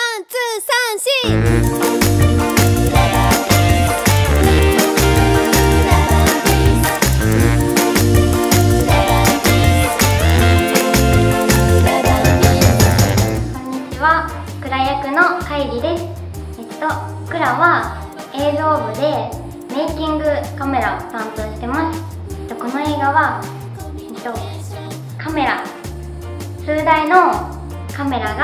クラ役の海里です。クラは映像部でメイキングカメラを担当してます。この映画はカメラ数台のカメラ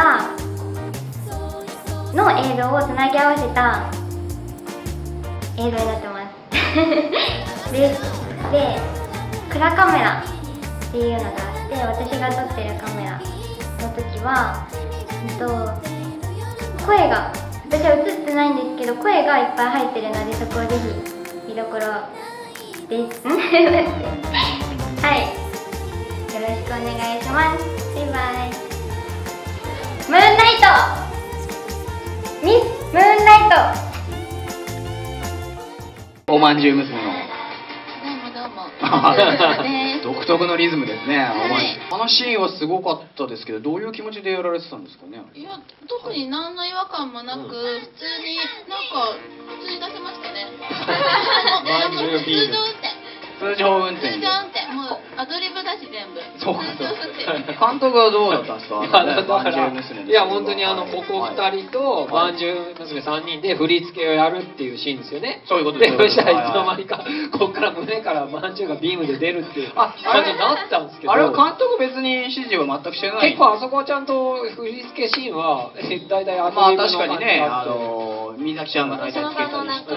の映像をつなぎ合わせた映像になってますで、クラカメラっていうのがあって、私が撮ってるカメラの時は声が、私は映ってないんですけど声がいっぱい入ってるので、そこをぜひ見どころですはい、よろしくお願いします。バイバイ。ムーンナイト、ミスムーンナイト。おまんじゅう娘のどうも独特のリズムですね。 はい、 あのシーンはすごかったですけど、どういう気持ちでやられてたんですかね。 いや、特に何の違和感もなく、普通に出せましたね。 通常運転。 もうアドリブだし全部。 そうか。監督はどうだったんですか。 いや本当にここ2人とまんじゅう娘3人で振り付けをやるっていうシーンですよね。 そういうことです。 そしたらいつの間にかここから胸からまんじゅうがビームで出るっていう感じになったんですけど、 あれは監督別に指示は全くしてない。 結構あそこはちゃんと振り付けシーンは大体アドリブの感じがあって、 確かにね、美咲ちゃんが大体つけたりして。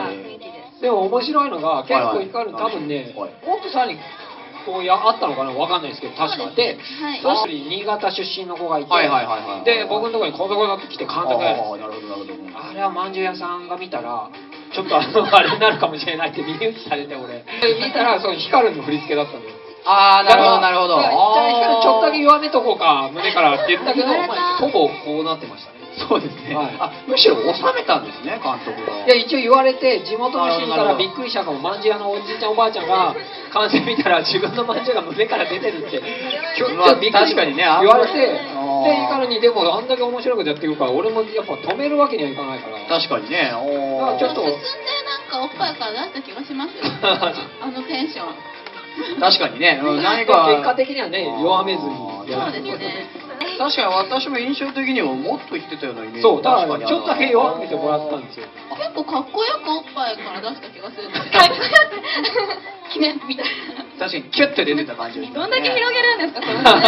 でも面白いのが結構光る、多分ね、もっとさらにこうあったのかな、わかんないですけど、確かで、そして新潟出身の子がいて、で僕のところにこぞこぞって来て監督やるんです。あれはまんじゅう屋さんが見たらちょっとあれになるかもしれないって見抜きされて、俺見たらその光の振り付けだったんです。 ああ、なるほどなるほど。 じゃあ光ちょっとだけ弱めとこうか胸からって言ったけど、ほぼこうなってましたね。 そうですね。むしろ収めたんですね、監督が。 いや一応言われて、地元の人にからびっくりしたかも。まんじゅう屋のおじいちゃんおばあちゃんが完成見たら自分のまんじゅうが胸から出てるってびっくり確かにね言われて、でイカルにでもあんだけ面白いことやってるから、俺もやっぱ止めるわけにはいかないから。 確かにね。 ちょっと進んでおっぱいから出した気がしますよあのテンション。 確かにね、何か結果的にはね、弱めずに。 そうですね。 確かに私も印象的にはもっと言ってたようなイメージ。 そう、だからちょっとだけ弱めてもらったんですよ。 結構かっこよくおっぱいから出した気がする。記念みたいな。 確かにキュッて出てた感じですね。 どんだけ広げるんですか、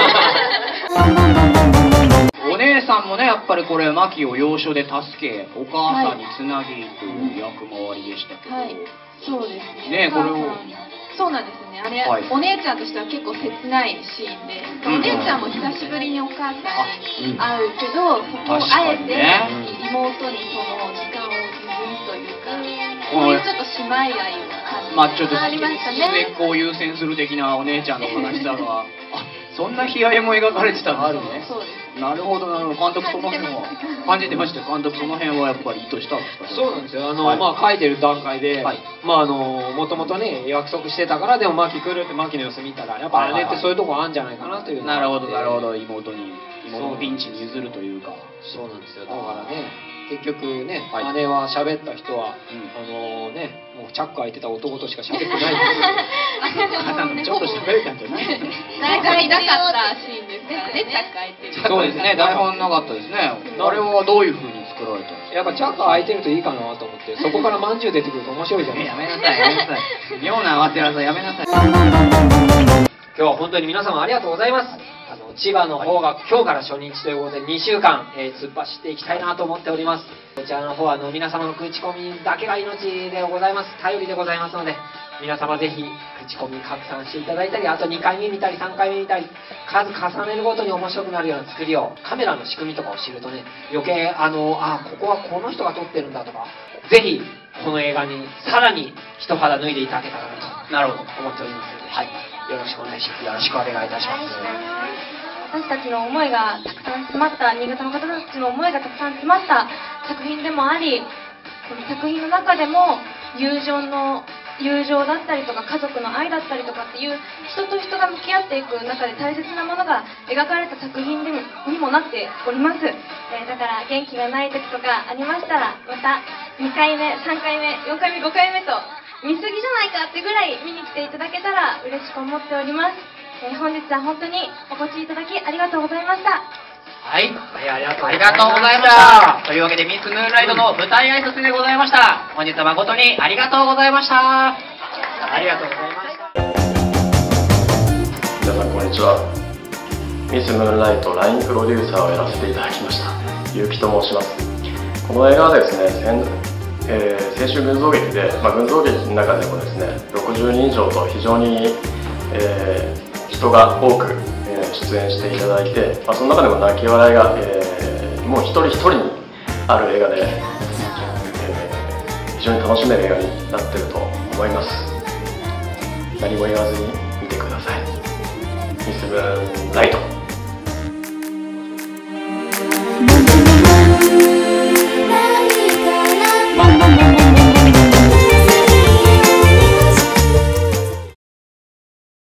お姉さんもね、やっぱりこれマキを要所で助け、お母さんにつなぎという役回りでしたけど。 はい、そうですね。これを。 そうなんですね。あれ、お姉ちゃんとしては結構切ないシーンで、お姉ちゃんも久しぶりにお母さんに会うけど、そこをあえて妹にその時間を譲るというか、こういうちょっと姉妹愛を感じちょっと末っ子を優先する的なお姉ちゃんの話だが、そんな悲哀も描かれてたのあるね。 そうです。 なるほどなるほど。監督その辺は感じてました。監督その辺はやっぱり意図したんですか。 そうなんですよ。書いてる段階で、もともとね約束してたから、でもマキ来るってマキの様子見たら、やっぱ姉ってそういうとこあるんじゃないかなという。 なるほどなるほど。妹のピンチに譲るというか。 そうなんですよ。だからね、結局ね、姉は喋った人はもうチャック開いてた男としか喋ってないんですよ。 ちょっと喋れたんじゃない。 大体なかったシーンですからね、チャック開いてる。 そうですね、台本なかったですね。あれはどういう風に作られたんですか。 やっぱチャック開いてるといいかなと思って、そこからまんじゅう出てくると面白いじゃないですか。 やめなさいやめなさい。妙な慌て技やめなさい。 今日は本当に皆様ありがとうございます。千葉の方が今日から初日ということで2週間、突っ走っていきたいなと思っております。こちらの方は皆様の口コミだけが命でございます。頼りでございますので、皆様ぜひ口コミ拡散していただいたり、あと2回目見たり3回目見たり、数重ねるごとに面白くなるような作りを、カメラの仕組みとかを知るとね、余計ここはこの人が撮ってるんだとか、ぜひこの映画にさらに一肌脱いでいただけたらなと思っておりますので、よろしくお願いします。よろしくお願いいたします。 私たちの思いがたくさん詰まった、新潟の方たちの思いがたくさん詰まった作品でもあり、この作品の中でも友情の友情だったりとか家族の愛だったりとかっていう人と人が向き合っていく中で大切なものが描かれた作品にもなっております。だから元気がない時とかありましたら、また2回目3回目4回目5回目と見過ぎじゃないかってぐらい見に来ていただけたら嬉しく思っております。本日は本当にお越しいただきありがとうございました。 はい、 ありがとうありがとうございました。というわけでミスムーンライトの舞台挨拶でございました。本日は誠にありがとうございました。 ありがとうございました。 皆さんこんにちは。ミスムーンライト LINE プロデューサーをやらせていただきました結城と申します。この映画はですね、青春群像劇で、群像劇の中でもですね60人以上と非常に、人が多く、出演していただいて、その中でも泣き笑いが、もう一人一人にある映画で、非常に楽しめる映画になっていると思います。何も言わずに見てください。ミスムーンライト。